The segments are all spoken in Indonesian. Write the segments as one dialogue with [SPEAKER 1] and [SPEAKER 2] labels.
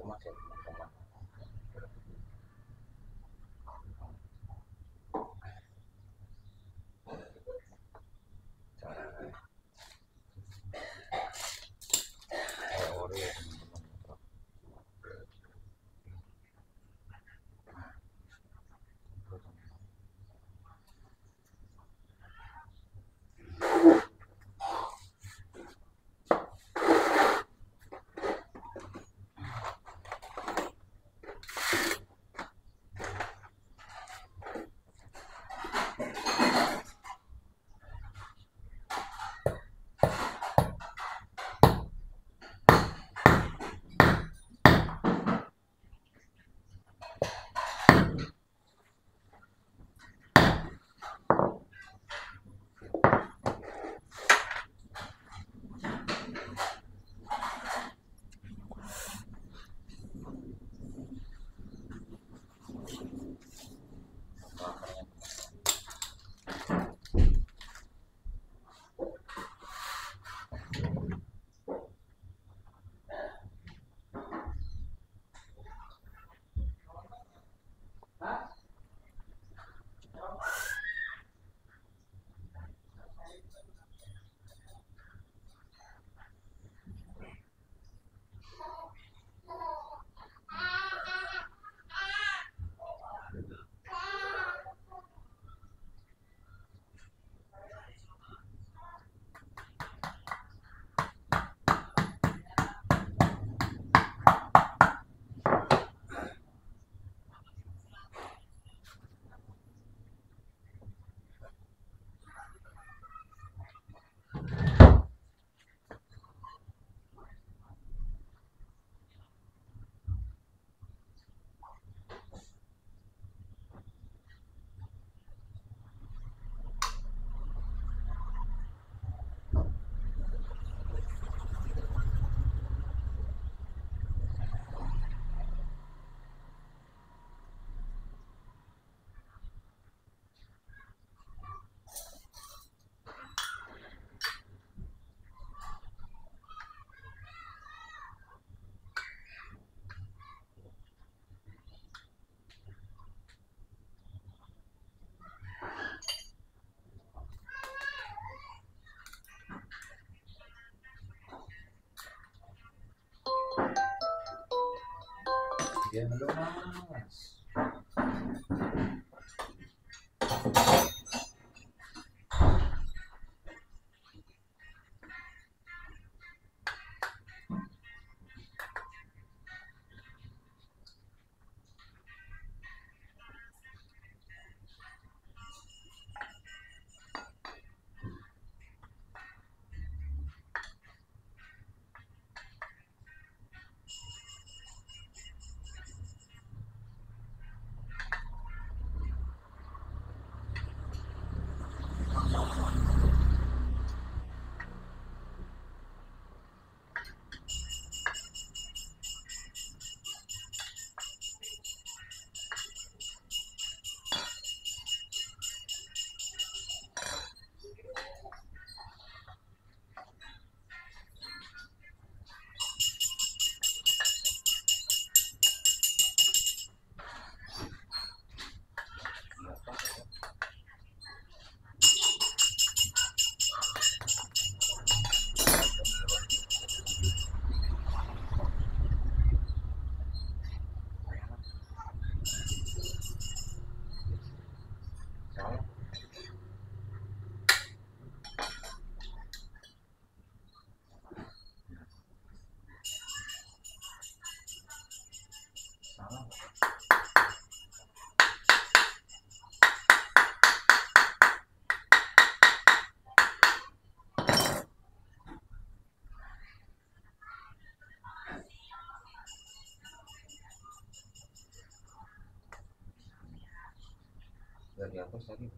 [SPEAKER 1] rumah ya teman-teman. Teori ya teman-teman. Dia belum mas. Udah dihapus tadi.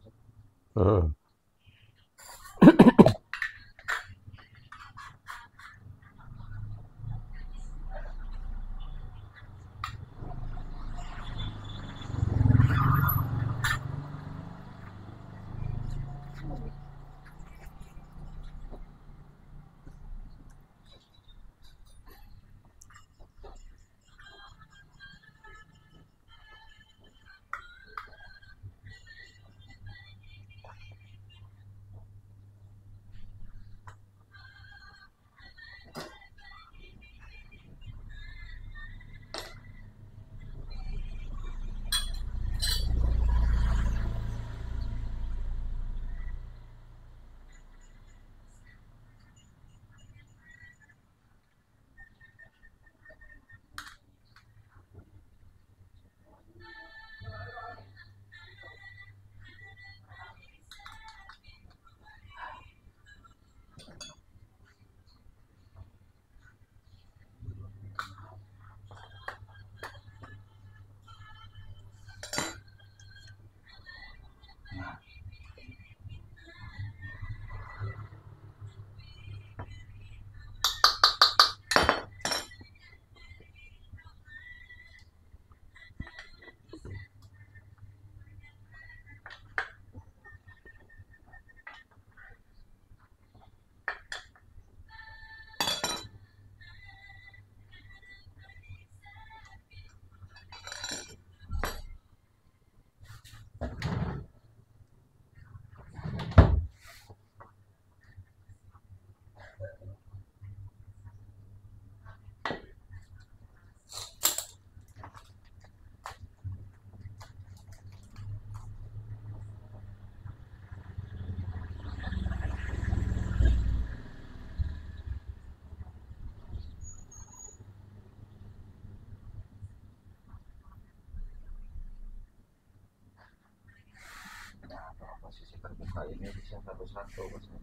[SPEAKER 1] ini bisa satu-satu bosnya.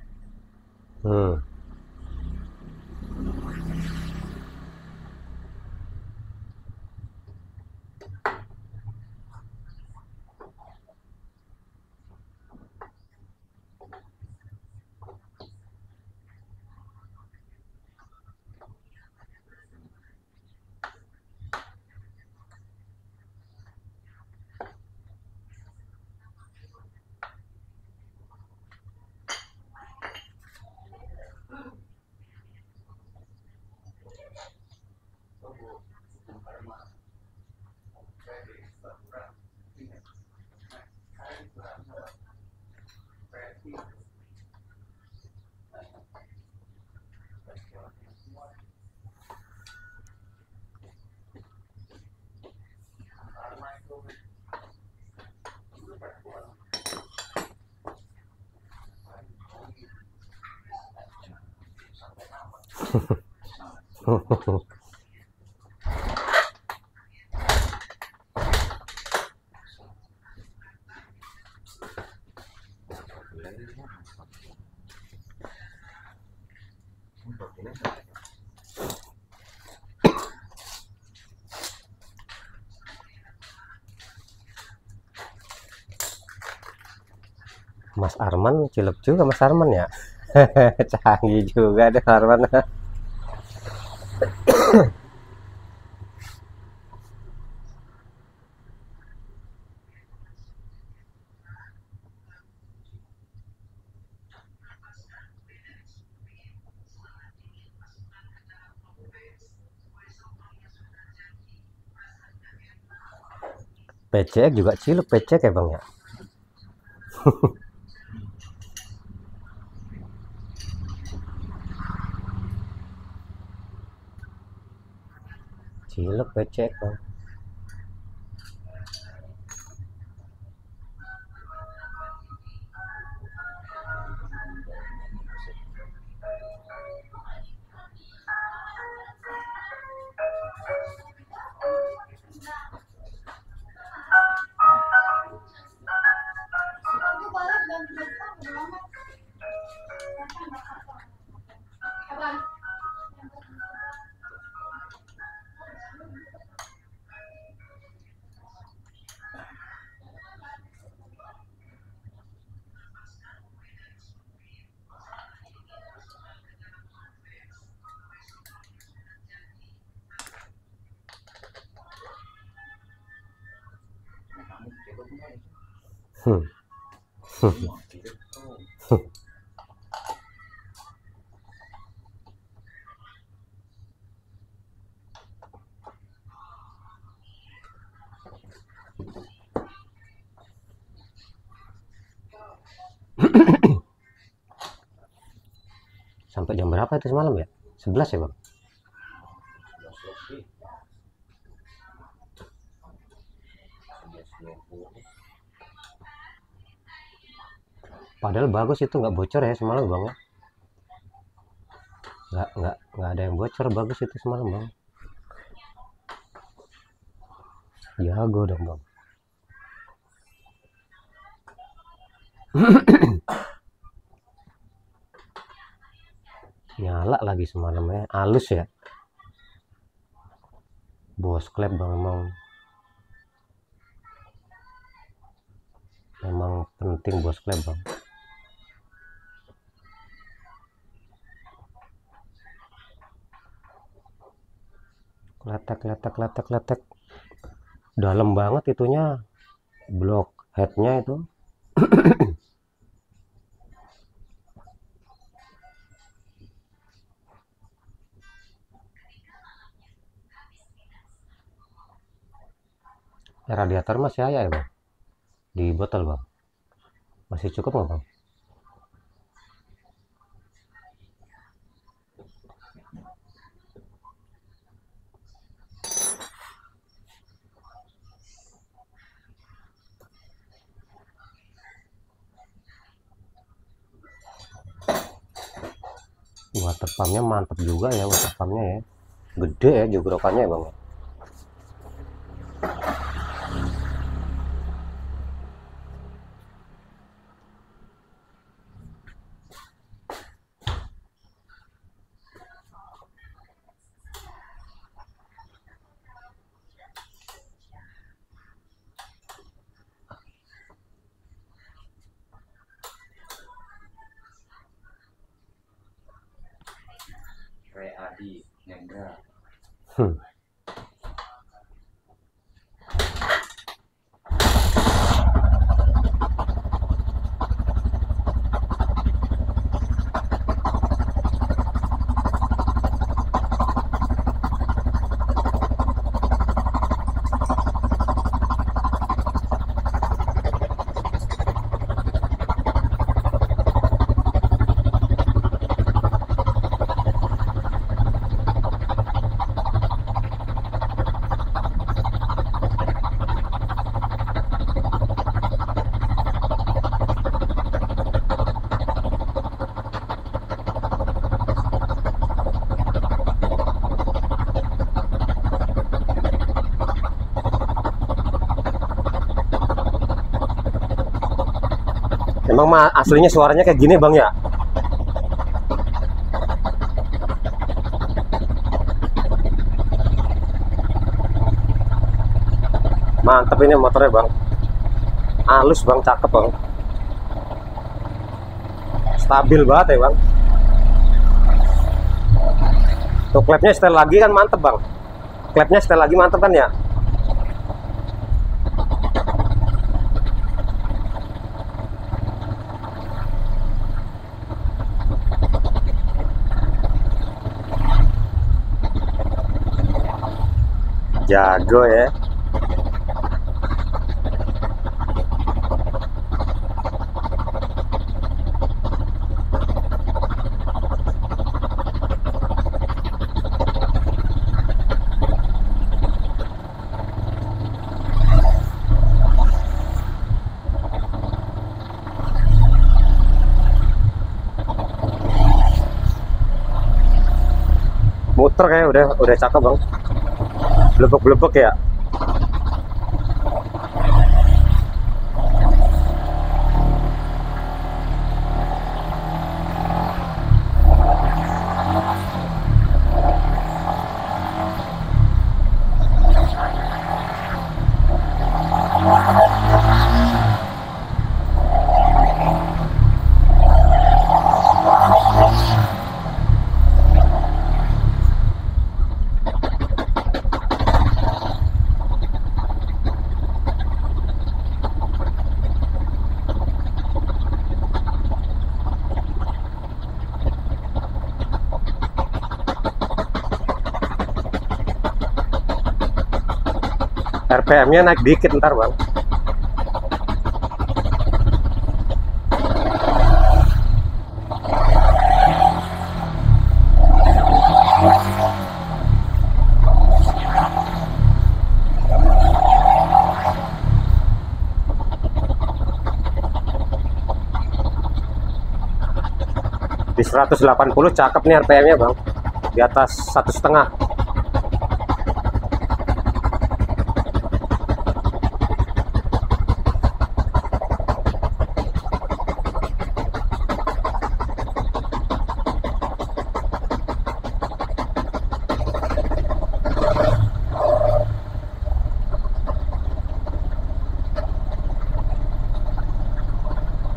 [SPEAKER 2] Mas Arman cilep juga Mas Arman ya. Canggih juga deh Arman. PCX juga cilep PCX ya Bang ya. Cilep PCX Bang. Sampai jam berapa itu semalam ya? 11 ya Bang? Padahal bagus itu, nggak bocor ya semalam Bang ya. Nggak ada yang bocor, bagus itu semalam Bang. Jago dong Bang. Nyala lagi semalamnya, halus ya. Bos klep Bang, memang penting bos klep Bang. Letek dalam banget itunya, blok headnya itu. Radiator masih ada ya Bang di botol Bang, masih cukup nggak Bang? Water pumpnya mantap juga ya, water pumpnya ya, gede ya jogrokannya ya Bang.
[SPEAKER 1] jadi enggak.
[SPEAKER 3] Emang mah aslinya suaranya kayak gini bang ya? Mantep ini motornya bang, halus bang, cakep bang, stabil banget ya bang. Tuh klepnya setel lagi kan mantep bang, klepnya setel lagi mantep kan ya. Jago ya. Muter kayak udah cakep bang, blebek-blebek ya. RPM-nya naik dikit ntar bang. Di 180 cakep nih RPM-nya bang, di atas 1,5.